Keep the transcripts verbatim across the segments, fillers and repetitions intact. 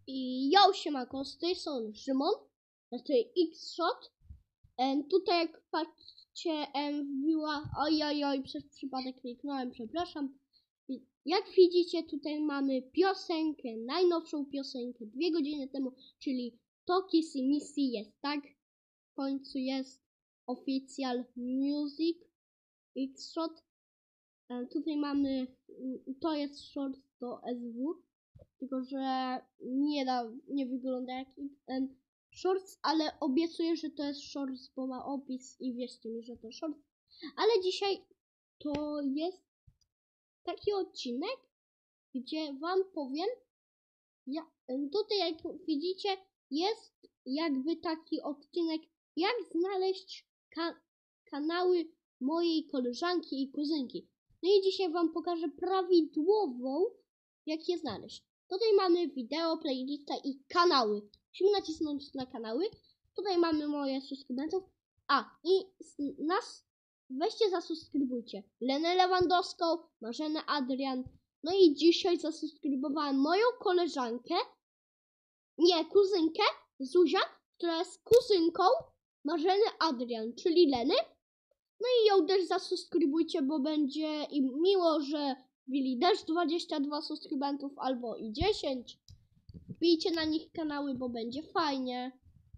I yo, siemanko, z tej strony Szymon, na tej X-Shot. Um, tutaj jak patrzcie, um, wbiła, ojojoj, przez przypadek kliknąłem, przepraszam. Jak widzicie, tutaj mamy piosenkę, najnowszą piosenkę, dwie godziny temu, czyli Toki si Missy jest, tak? W końcu jest Official Music X-Shot. Um, tutaj mamy, to jest short do S W. Tylko że nie da, nie wygląda jak um, shorts, ale obiecuję, że to jest shorts, bo ma opis i wierzcie mi, że to shorts. Ale dzisiaj to jest taki odcinek, gdzie wam powiem, ja, tutaj jak widzicie jest jakby taki odcinek, jak znaleźć ka kanały mojej koleżanki i kuzynki. No i dzisiaj wam pokażę prawidłową, jak je znaleźć. Tutaj mamy wideo, playlista i kanały. Musimy nacisnąć na kanały. Tutaj mamy moje subskrybentów. A, i nas weźcie, zasubskrybujcie Lenę Lewandowską, Marzenę Adrian. No i dzisiaj zasubskrybowałem moją koleżankę, nie, kuzynkę, Zuzia, która jest kuzynką Marzeny Adrian, czyli Leny. No i ją też zasubskrybujcie, bo będzie im miło, że wbili też dwadzieścia dwa subskrybentów albo i dziesięć. Wbijcie na nich kanały, bo będzie fajnie.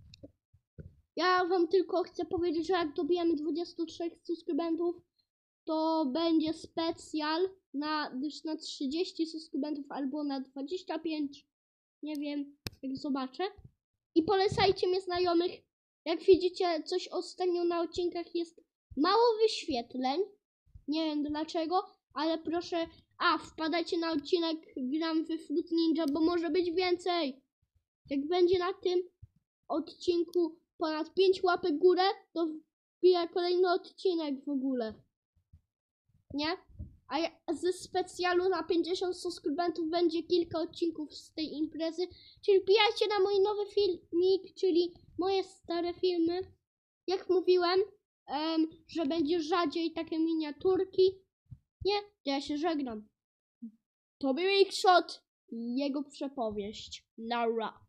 Ja wam tylko chcę powiedzieć, że jak dobijemy dwadzieścia trzy subskrybentów, to będzie specjal na, na trzydzieści subskrybentów albo na dwadzieścia pięć. Nie wiem, jak zobaczę. I polecajcie mnie znajomych. Jak widzicie, coś ostatnio na odcinkach jest mało wyświetleń. Nie wiem dlaczego, ale proszę, a wpadajcie na odcinek Gram we Fruit Ninja, bo może być więcej. Jak będzie na tym odcinku ponad pięć łapek górę, to wbija kolejny odcinek w ogóle. Nie? A ja, ze specjalu na pięćdziesiąt subskrybentów będzie kilka odcinków z tej imprezy. Czyli wbijajcie na mój nowy filmik, czyli moje stare filmy. Jak mówiłem, um, że będzie rzadziej takie miniaturki. Nie, to ja się żegnam. To był X-Shot i jego przepowieść. Nara.